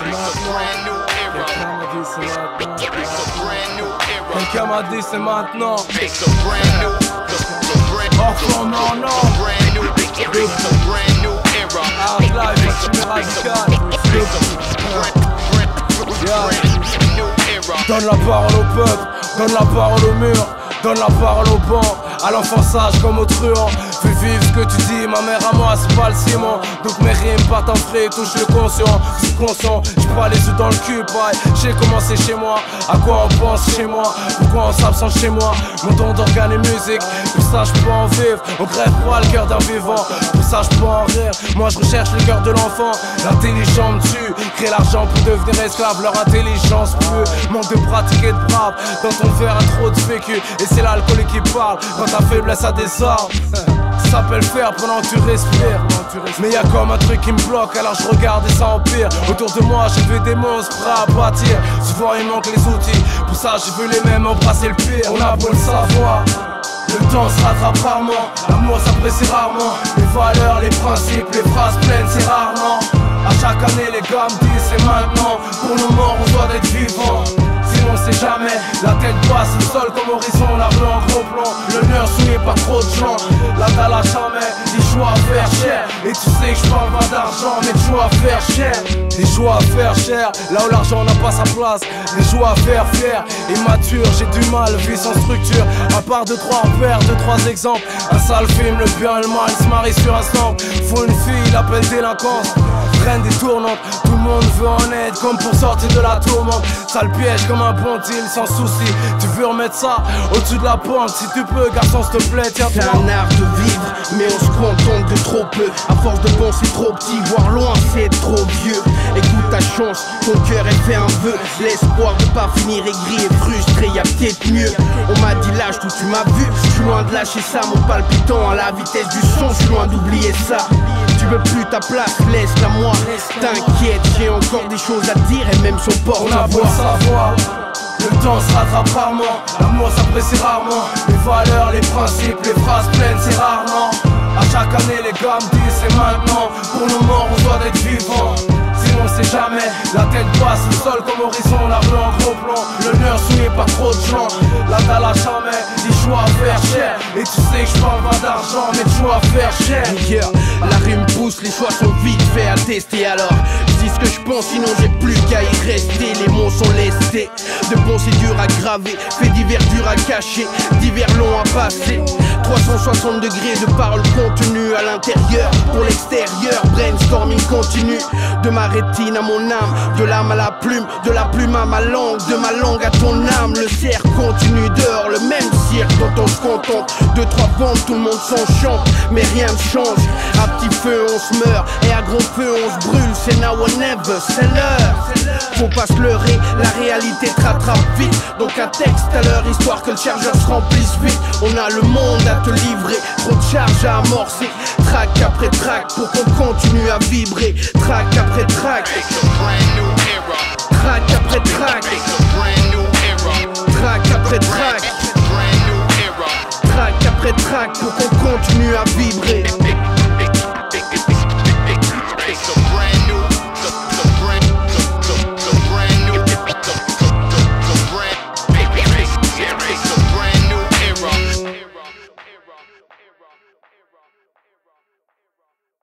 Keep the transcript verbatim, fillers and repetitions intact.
Quelqu'un m'a dit c'est maintenant. Enfant non non. Hard life, assumé radical. Donne la parole au peuple, donne la parole au mur, donne la parole au banc, à l'enfant sage comme au truand. Fais vivre ce que tu dis, ma mère à moi c'est pas le ciment. Donc mes rimes partent en frais, touche le conscient. Je suis conscient, j'suis pas les yeux dans le cul, pareil. J'ai commencé chez moi, à quoi on pense chez moi, pourquoi on s'absente chez moi. Mon don d'organes et musique, pour ça je peux en vivre. On crève pas le cœur d'un vivant, pour ça je peux en rire. Moi je recherche le cœur de l'enfant, l'intelligence me tue. Créer l'argent pour devenir esclave, leur intelligence plus. Manque de pratique et de brave, dans ton verre a trop de vécu. Et c'est l'alcool qui parle, quand ta faiblesse a des armes. Ça s'appelle faire pendant que tu respires. Mais y'a comme un truc qui me bloque, alors je regarde et ça empire. Autour de moi j'ai vu des monstres prêts à bâtir. Souvent il manque les outils, pour ça j'ai vu les mêmes embrasser le pire. On a beau le savoir, le temps se rattrape rarement. L'amour s'apprécie rarement. Les valeurs, les principes, les phrases pleines c'est rarement. À chaque année les gars me disent c'est maintenant. Pour nos morts on doit être vivants, sinon on sait jamais. La tête basse, le sol comme horizon, la rue en gros plan. L'honneur souillé par trop de gens. La dalle à jamais, des choix à faire cher. Et tu sais que je parle pas d'argent, mais de choix à faire cher. Des choix à faire cher, là où l'argent n'a pas sa place. Des choix à faire fier, immature, j'ai du mal, vie sans structure. À part deux, trois repères, deux, trois exemples. Un sale film, le bien et le mal, se marie sur un sample. Faut une fille, l'appelle délinquance. Freine des tournantes, tout le monde veut en aide, comme pour sortir de la tourmente. Ça le piège comme un bon deal, sans souci. Tu veux remettre ça au-dessus de la pente, si tu peux, garçon, s'il te plaît, tiens. C'est un art de vivre, mais on se contente de trop peu. À force de penser trop petit, voir loin, c'est être trop vieux. Écoute ta chance, ton cœur est fait un vœu. L'espoir de pas finir aigri et frustré, y'a peut-être mieux. On m'a dit lâche tout, tu m'as vu. Je suis loin de lâcher ça, mon palpitant à la vitesse du son, je suis loin d'oublier ça. Tu veux plus ta place, laisse-la moi. T'inquiète, j'ai encore des choses à dire et même son porte-voix. On a beau le savoir, le temps se rattrape rarement. L'amour s'apprécie rarement. Les valeurs, les principes, les phrases pleines c'est rarement. À chaque année les gars me disent c'est maintenant. Pour nos morts on doit être vivants, sinon on sait jamais. La tête basse, le sol comme horizon, la rue en gros plan. L'honneur souillé par trop de gens. La dalle à jamais, des choix à faire cher. Et tu sais que je parle pas d'argent, mais de choix à faire cher. Yeah, la rime pousse, les choix sont vite faits à tester. Alors je dis ce que je pense, sinon j'ai plus qu'à y rester. Les mots sont lestés, de bon c'est dur à graver. Fait divers dur à cacher, divers longs à passer. Trois cent soixante degrés de paroles contenues à l'intérieur. Pour l'extérieur, brainstorming continue. De ma rétine à mon âme, de l'âme à la plume, de la plume à ma langue, de ma langue à ton âme. Le cercle continue dehors, le même cirque dont on se contente. Deux, trois ventes, tout le monde s'enchante, mais rien ne change. À petit feu on se meurt, et à gros feu on se brûle. C'est now or never, c'est l'heure. Faut pas se leurrer, la réalité te rattrape vite. Donc un texte à l'heure, histoire que le chargeur se remplisse vite. On a le monde à te livrer, trop de charges à amorcer. Track après track pour qu'on continue à vibrer. Track après track, track après track, track après track, track après track pour qu'on continue à vibrer.